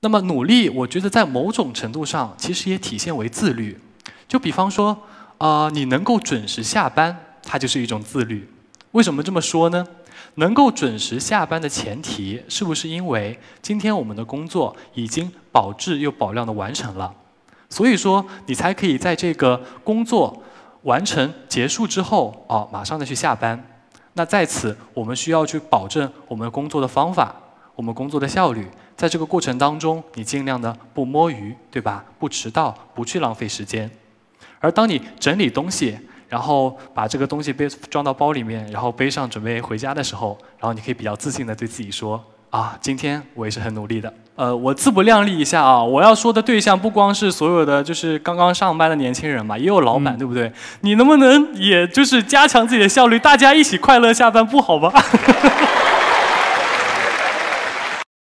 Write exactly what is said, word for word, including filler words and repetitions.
那么努力，我觉得在某种程度上其实也体现为自律。就比方说，呃，你能够准时下班，它就是一种自律。为什么这么说呢？能够准时下班的前提，是不是因为今天我们的工作已经保质又保量的完成了？所以说，你才可以在这个工作完成结束之后，哦，马上的去下班。那在此，我们需要去保证我们工作的方法，我们工作的效率。在这个过程当中，你尽量的不摸鱼，对吧？不迟到，不去浪费时间。而当你整理东西，然后把这个东西背装到包里面，然后背上准备回家的时候，然后你可以比较自信的对自己说：啊，今天我也是很努力的。呃，我自不量力一下啊，我要说的对象不光是所有的就是刚刚上班的年轻人嘛，也有老板，嗯、对不对？你能不能也就是加强自己的效率，大家一起快乐下班不好吗？